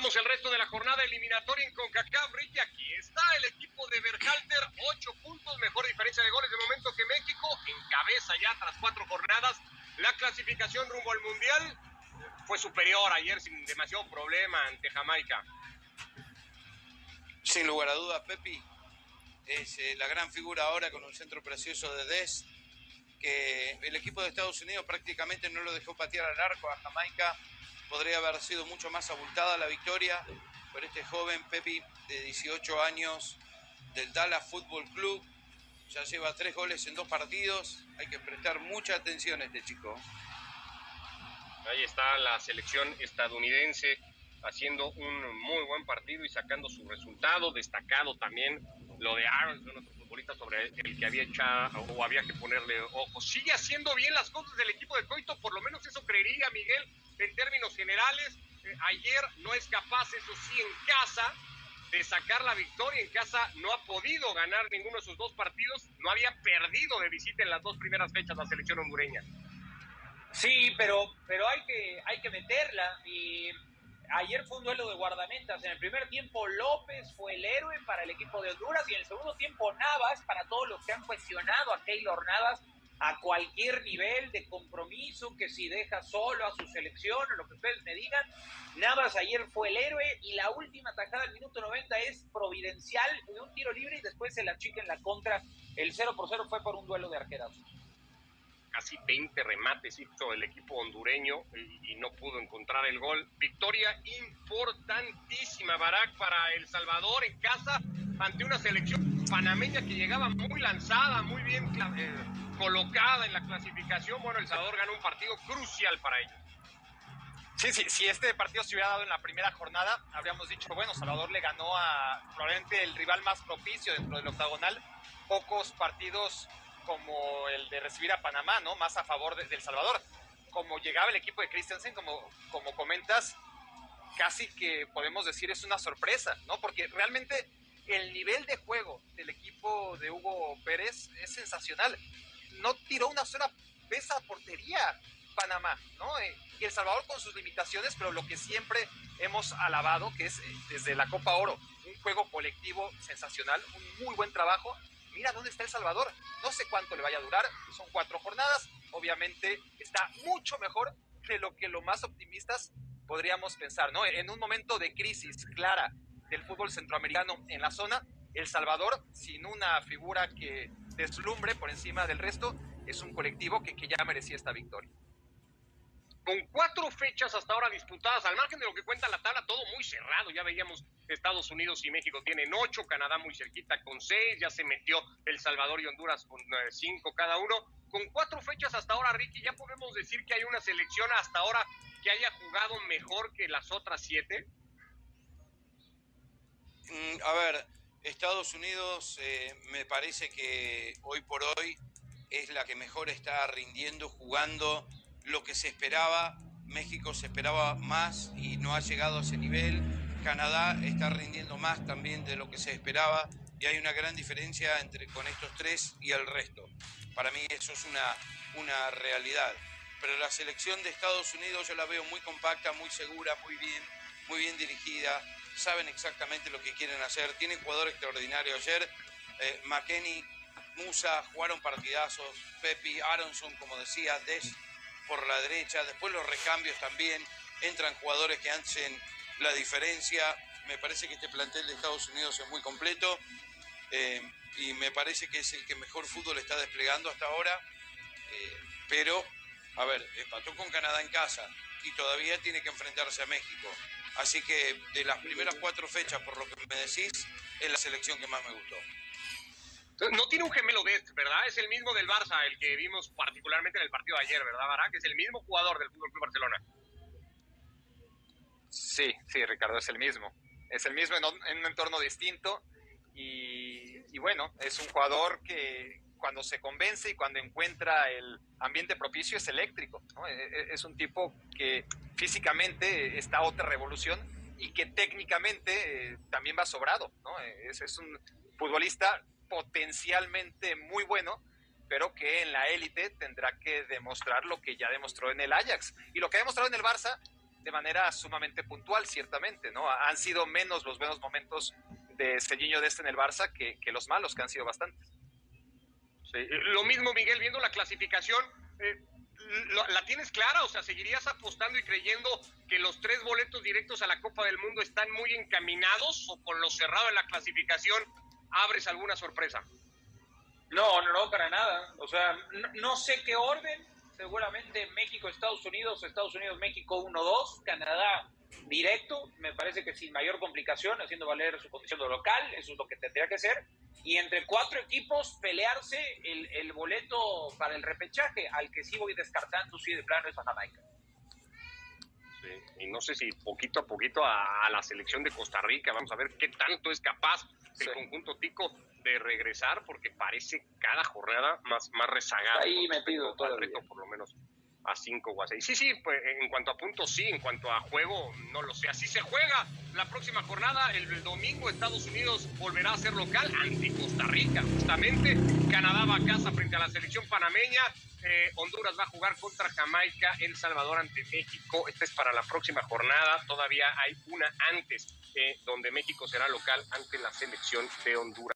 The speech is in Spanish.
Repasamos el resto de la jornada eliminatoria en CONCACAF, Ricky. Aquí está el equipo de Berhalter, 8 puntos, mejor diferencia de goles de momento que México, encabeza ya tras 4 jornadas la clasificación rumbo al Mundial. Fue superior ayer sin demasiado problema ante Jamaica. Sin lugar a dudas, Pepi es la gran figura ahora con un centro precioso de Dest, que el equipo de Estados Unidos prácticamente no lo dejó patear al arco a Jamaica. Podría haber sido mucho más abultada la victoria, pero este joven Pepi de 18 años del Dallas Football Club ya lleva 3 goles en 2 partidos. Hay que prestar mucha atención a este chico. Ahí está la selección estadounidense haciendo un muy buen partido y sacando su resultado. Destacado también lo de Aronson, otro futbolista sobre el que había que ponerle ojo. Sigue haciendo bien las cosas del equipo de Coito, por lo menos eso creería Miguel en términos generales. Ayer no es capaz, eso sí, en casa de sacar la victoria. En casa no ha podido ganar ninguno de sus 2 partidos, no había perdido de visita en las 2 primeras fechas la selección hondureña. Sí, pero hay que meterla. Y ayer fue un duelo de guardametas. En el primer tiempo López fue el héroe para el equipo de Honduras y en el segundo tiempo Navas, para todos los que han cuestionado a Keylor Navas a cualquier nivel de compromiso, que si deja solo a su selección o lo que ustedes me digan, Navas ayer fue el héroe y la última tajada al minuto 90 es providencial de un tiro libre y después se la chica en la contra. El 0-0 fue por un duelo de arquerazos. Casi 20 remates hizo el equipo hondureño y no pudo encontrar el gol. Victoria importantísima, Barak, para El Salvador en casa ante una selección panameña que llegaba muy lanzada, muy bien colocada en la clasificación. Bueno, El Salvador ganó un partido crucial para ellos. Sí, si este partido se hubiera dado en la primera jornada, habríamos dicho, bueno, Salvador le ganó a probablemente el rival más propicio dentro del octagonal. Pocos partidos como el de recibir a Panamá, ¿no? Más a favor de El Salvador. Como llegaba el equipo de Christensen, como comentas, casi que podemos decir es una sorpresa, ¿no? Porque realmente el nivel de juego del equipo de Hugo Pérez es sensacional. No tiró una sola vez a portería Panamá, ¿no? Y El Salvador con sus limitaciones, pero lo que siempre hemos alabado, que es desde la Copa Oro, un juego colectivo sensacional, un muy buen trabajo. Mira dónde está El Salvador, no sé cuánto le vaya a durar, son 4 jornadas, obviamente está mucho mejor de lo que lo más optimistas podríamos pensar, ¿no? En un momento de crisis clara del fútbol centroamericano en la zona, El Salvador, sin una figura que deslumbre por encima del resto, es un colectivo que ya merecía esta victoria. Con 4 fechas hasta ahora disputadas, al margen de lo que cuenta la tabla, todo muy cerrado. Ya veíamos Estados Unidos y México tienen 8, Canadá muy cerquita con 6, ya se metió El Salvador y Honduras con 5 cada uno. Con 4 fechas hasta ahora, Ricky, ¿ya podemos decir que hay una selección hasta ahora que haya jugado mejor que las otras 7? A ver, Estados Unidos me parece que hoy por hoy es la que mejor está rindiendo, jugando lo que se esperaba. México se esperaba más y no ha llegado a ese nivel. Canadá está rindiendo más también de lo que se esperaba y hay una gran diferencia con estos 3 y el resto. Para mí eso es una realidad. Pero la selección de Estados Unidos yo la veo muy compacta, muy segura, muy bien dirigida. Saben exactamente lo que quieren hacer. Tienen jugadores extraordinarios. Ayer McKennie, Musa jugaron partidazos. Pepi, Aronson, como decía, Des por la derecha, después los recambios también, entran jugadores que hacen la diferencia. Me parece que este plantel de Estados Unidos es muy completo y me parece que es el que mejor fútbol está desplegando hasta ahora, pero, a ver, empató con Canadá en casa y todavía tiene que enfrentarse a México, así que de las primeras 4 fechas, por lo que me decís, es la selección que más me gustó. No tiene un gemelo de este, ¿verdad? Es el mismo del Barça, el que vimos particularmente en el partido de ayer, ¿verdad, Barak? Es el mismo jugador del FC Barcelona. Sí, Ricardo, es el mismo. Es el mismo en un entorno distinto y bueno, es un jugador que cuando se convence y cuando encuentra el ambiente propicio es eléctrico, ¿no? Es un tipo que físicamente está a otra revolución y que técnicamente también va sobrado, ¿no? Es un futbolista potencialmente muy bueno, pero que en la élite tendrá que demostrar lo que ya demostró en el Ajax. Y lo que ha demostrado en el Barça de manera sumamente puntual, ciertamente, ¿no? Han sido menos los buenos momentos de Sergiño Dest en el Barça que los malos, que han sido bastantes. Sí, lo mismo, Miguel, viendo la clasificación, ¿la tienes clara? O sea, ¿seguirías apostando y creyendo que los 3 boletos directos a la Copa del Mundo están muy encaminados, o con lo cerrado en la clasificación abres alguna sorpresa? No, para nada. O sea, no sé qué orden. Seguramente México, Estados Unidos, México 1-2, Canadá directo, me parece que sin mayor complicación, haciendo valer su condición de local, eso es lo que tendría que ser. Y entre 4 equipos pelearse el boleto para el repechaje, al que sí voy descartando, sí, de plano, es a Jamaica. Sí, y no sé si poquito a poquito a la selección de Costa Rica, vamos a ver qué tanto es capaz el conjunto tico de regresar, porque parece cada jornada más rezagado. Ahí metido todavía. Por lo menos a 5 o a 6. Sí, pues en cuanto a puntos sí, en cuanto a juego no lo sé. Así se juega la próxima jornada. El domingo Estados Unidos volverá a ser local ante Costa Rica. Justamente Canadá va a casa frente a la selección panameña. Honduras va a jugar contra Jamaica, El Salvador ante México. Esta es para la próxima jornada. Todavía hay una antes, donde México será local ante la selección de Honduras.